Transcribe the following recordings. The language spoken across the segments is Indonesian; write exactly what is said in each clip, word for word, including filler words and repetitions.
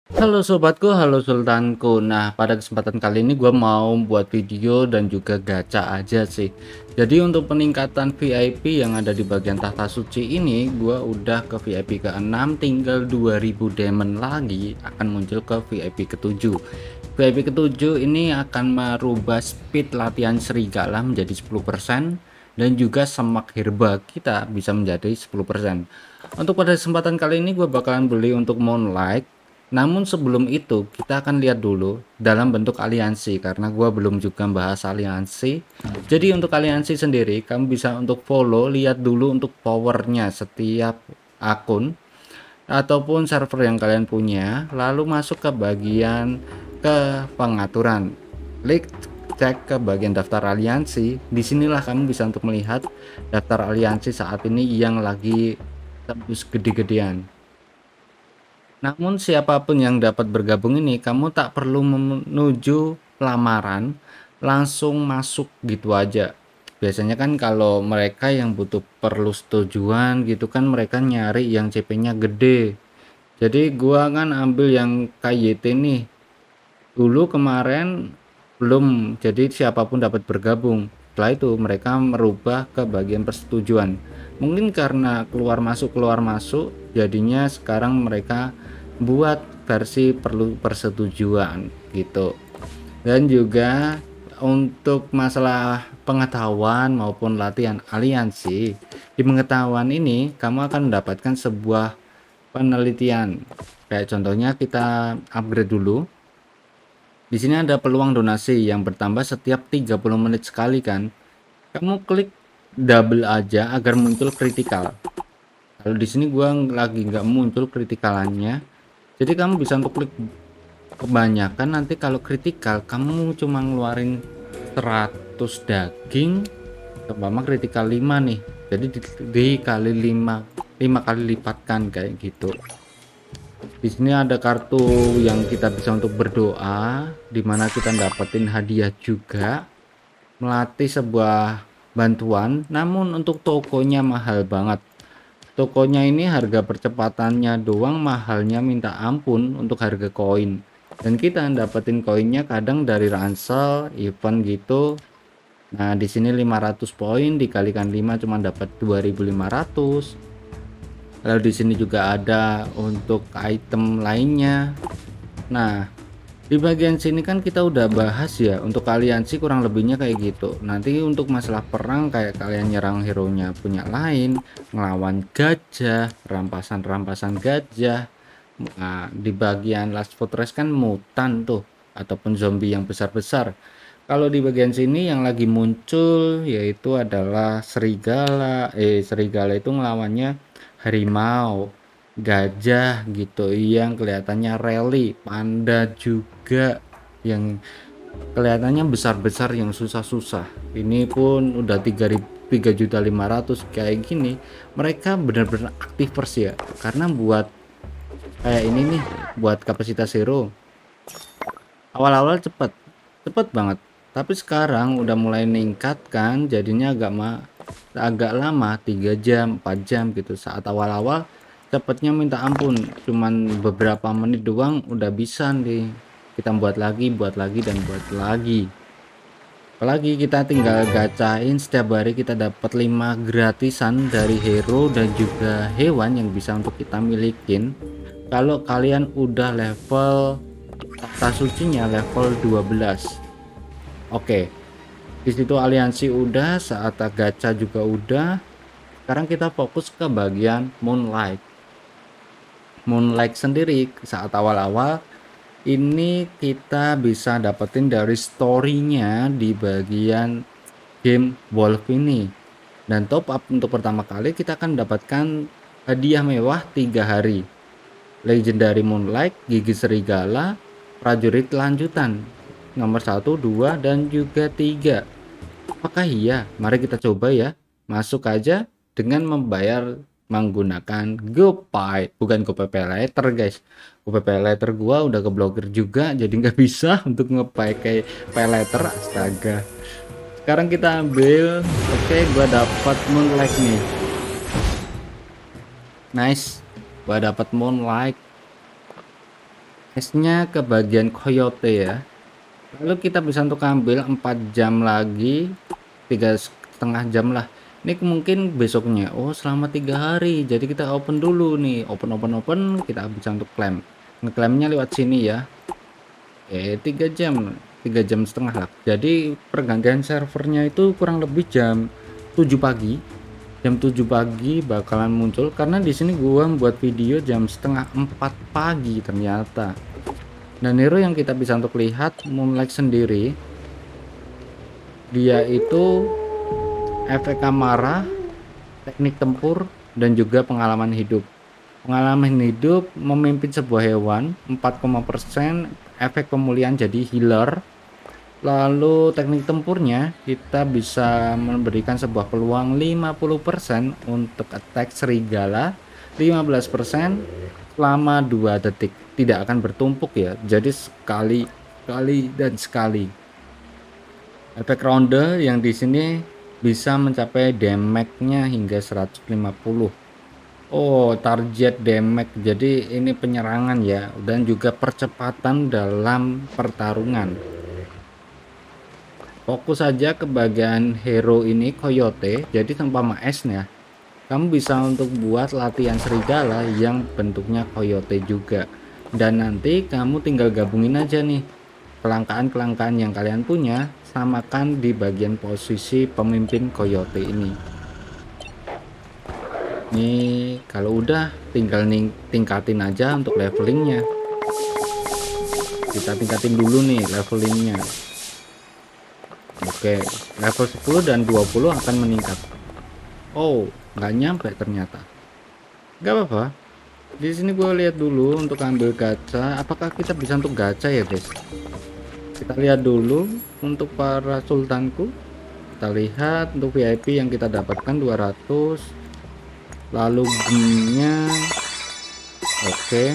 Halo sobatku, halo sultanku. Nah, pada kesempatan kali ini gue mau buat video dan juga gacha aja sih. Jadi untuk peningkatan V I P yang ada di bagian tahta suci ini, gue udah ke V I P ke enam, tinggal dua ribu diamond lagi akan muncul ke V I P ke tujuh. V I P ke tujuh ini akan merubah speed latihan serigala menjadi sepuluh persen dan juga semak herba kita bisa menjadi sepuluh persen. Untuk pada kesempatan kali ini gue bakalan beli untuk Moonlight. Namun sebelum itu kita akan lihat dulu dalam bentuk aliansi, karena gua belum juga bahas aliansi. Jadi untuk aliansi sendiri kamu bisa untuk follow, lihat dulu untuk powernya setiap akun ataupun server yang kalian punya, lalu masuk ke bagian ke pengaturan, klik cek ke bagian daftar aliansi. Disinilah kamu bisa untuk melihat daftar aliansi saat ini yang lagi tembus gede-gedean. Namun siapapun yang dapat bergabung ini, kamu tak perlu menuju lamaran, langsung masuk gitu aja. Biasanya kan kalau mereka yang butuh perlu setujuan gitu kan, mereka nyari yang C P-nya gede. Jadi gua kan ambil yang K Y T nih. Dulu kemarin belum, jadi siapapun dapat bergabung. Setelah itu mereka merubah ke bagian persetujuan. Mungkin karena keluar masuk keluar masuk, jadinya sekarang mereka buat versi perlu persetujuan gitu. Dan juga untuk masalah pengetahuan maupun latihan aliansi, di pengetahuan ini kamu akan mendapatkan sebuah penelitian. Kayak contohnya kita upgrade dulu. Di sini ada peluang donasi yang bertambah setiap tiga puluh menit sekali kan. Kamu klik double aja agar muncul kritikal. Kalau di sini gua lagi nggak muncul kritikalannya. Jadi kamu bisa untuk klik kebanyakan, nanti kalau kritikal kamu cuma ngeluarin seratus daging, umpama kritikal lima nih, jadi di, dikali lima lima kali lipatkan kayak gitu. Di sini ada kartu yang kita bisa untuk berdoa, dimana kita dapetin hadiah juga, melatih sebuah bantuan. Namun untuk tokonya mahal banget. Tokonya ini harga percepatannya doang mahalnya minta ampun untuk harga koin, dan kita dapetin koinnya kadang dari ransel event gitu. Nah di sini lima ratus poin dikalikan lima cuma dapat dua ribu lima ratus. Lalu di sini juga ada untuk item lainnya. Nah di bagian sini kan kita udah bahas ya, untuk aliansi kurang lebihnya kayak gitu. Nanti untuk masalah perang kayak kalian nyerang hero nya punya lain, ngelawan gajah, rampasan-rampasan gajah. Nah di bagian Last Fortress kan mutan tuh ataupun zombie yang besar-besar. Kalau di bagian sini yang lagi muncul yaitu adalah serigala. Eh serigala itu ngelawannya harimau, gajah gitu yang kelihatannya rally, panda juga yang kelihatannya besar-besar yang susah-susah. Ini pun udah tiga juta lima ratus kayak gini. Mereka benar-benar aktifers ya, karena buat kayak ini nih, buat kapasitas hero awal-awal cepet cepet banget, tapi sekarang udah mulai meningkat kan, jadinya agak ma agak lama, tiga jam empat jam gitu. Saat awal-awal cepatnya minta ampun, cuman beberapa menit doang udah bisa nih kita buat lagi buat lagi dan buat lagi. Apalagi kita tinggal gacain setiap hari, kita dapat lima gratisan dari hero dan juga hewan yang bisa untuk kita milikin kalau kalian udah level tahta sucinya level dua belas. Oke, di situ aliansi udah, saat gacha juga udah. Sekarang kita fokus ke bagian Moonlight. Moonlight sendiri saat awal-awal ini kita bisa dapetin dari storynya di bagian game Wolf ini, dan top up untuk pertama kali kita akan mendapatkan hadiah mewah tiga hari, legendary Moonlight, gigi serigala, prajurit lanjutan nomor satu, dua, dan juga tiga. Apakah iya? Mari kita coba ya. Masuk aja dengan membayar menggunakan GoPay, bukan GoPay Later guys. GoPay Later gua udah keblokir juga, jadi nggak bisa untuk ngepakai Pay Later. Astaga. Sekarang kita ambil, oke, gua dapat Moonlight nih. Nice, gua dapat Moonlight. esnya ke bagian coyote ya. Lalu kita bisa untuk ambil empat jam lagi, tiga setengah jam lah. Ini mungkin besoknya. Oh, selama tiga hari. Jadi kita open dulu nih, open open open, kita bisa untuk klaim. Ngeklaimnya lewat sini ya. Eh, tiga jam, tiga jam setengah lah. Jadi pergantian servernya itu kurang lebih jam tujuh pagi. Jam tujuh pagi bakalan muncul karena di sini gua buat video jam setengah empat pagi ternyata. Dan hero yang kita bisa untuk lihat Moonlight sendiri, dia itu efek amarah, teknik tempur, dan juga pengalaman hidup. Pengalaman hidup memimpin sebuah hewan empat persen, efek pemulihan jadi healer. Lalu teknik tempurnya kita bisa memberikan sebuah peluang lima puluh persen untuk attack serigala, lima belas persen selama dua detik, tidak akan bertumpuk ya, jadi sekali kali dan sekali. Efek ronde yang di sini bisa mencapai damage-nya hingga seratus lima puluh. Oh, target damage, jadi ini penyerangan ya, dan juga percepatan dalam pertarungan. Fokus saja ke bagian hero ini coyote, jadi tanpa esnya kamu bisa untuk buat latihan serigala yang bentuknya coyote juga, dan nanti kamu tinggal gabungin aja nih kelangkaan-kelangkaan yang kalian punya, samakan di bagian posisi pemimpin coyote ini. Nih kalau udah tinggal ning tingkatin aja untuk levelingnya. Kita tingkatin dulu nih levelingnya. Oke, level sepuluh dan dua puluh akan meningkat. Oh, nggak nyampe ternyata. Nggak apa-apa. Di sini gue lihat dulu untuk ambil gacha. Apakah kita bisa untuk gacha ya guys? Kita lihat dulu untuk para sultanku. Kita lihat untuk V I P yang kita dapatkan dua ratus. Lalu gemnya. Oke.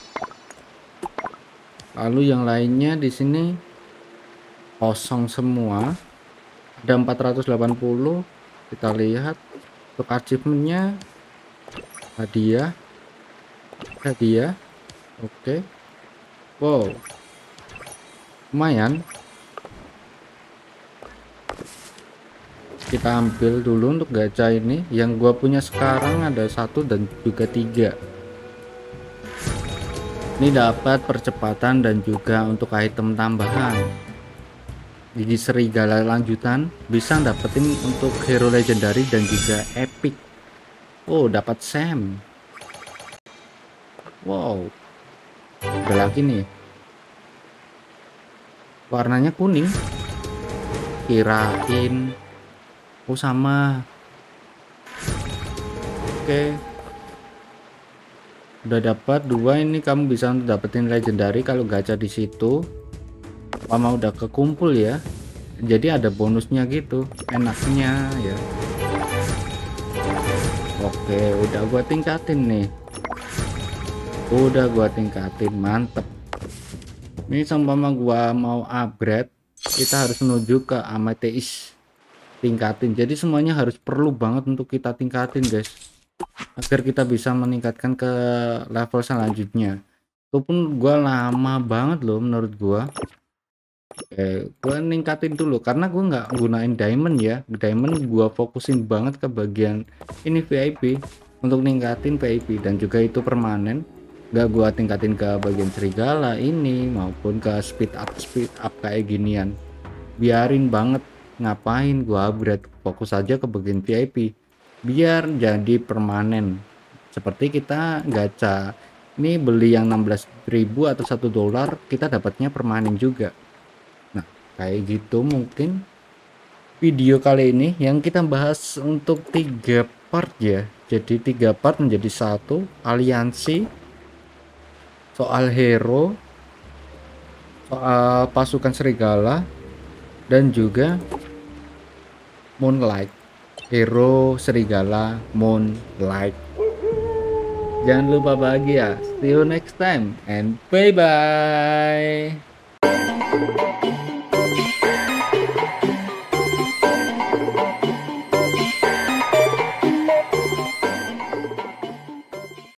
Lalu yang lainnya di sini kosong semua. Ada empat ratus delapan puluh. Kita lihat untuk achievementnya, hadiah hadiah oke. Wow, lumayan. Kita ambil dulu untuk gacha ini. Yang gua punya sekarang ada satu dan juga tiga. Ini dapat percepatan dan juga untuk item tambahan. Gigi serigala lanjutan bisa dapetin untuk hero legendary dan juga epic. Oh, dapat Sam. Wow, ada lagi nih, warnanya kuning. Kirain oh sama. Oke, udah dapat dua. Ini kamu bisa untuk dapetin legendary kalau gacha di situ. Lama udah kekumpul ya, jadi ada bonusnya gitu, enaknya ya. Oke, udah gua tingkatin nih, udah gua tingkatin, mantep. Ini seumpama gua mau upgrade, kita harus menuju ke amethyst, tingkatin. Jadi semuanya harus perlu banget untuk kita tingkatin guys, agar kita bisa meningkatkan ke level selanjutnya. Itu pun gua lama banget loh menurut gua. Oke, gue ningkatin dulu karena gue nggak gunain diamond ya. Diamond gue fokusin banget ke bagian ini V I P untuk ningkatin V I P, dan juga itu permanen. Gak gue tingkatin ke bagian serigala ini maupun ke speed up speed up kayak ginian. Biarin banget, ngapain gue upgrade, fokus aja ke bagian V I P biar jadi permanen. Seperti kita gacha ini, beli yang enam belas ribu atau satu dolar, kita dapatnya permanen juga. Kayak gitu mungkin video kali ini yang kita bahas untuk tiga part ya. Jadi tiga part menjadi satu, aliansi, soal hero, soal pasukan serigala, dan juga Moonlight, hero serigala Moonlight. Jangan lupa bahagia. See you next time and bye bye.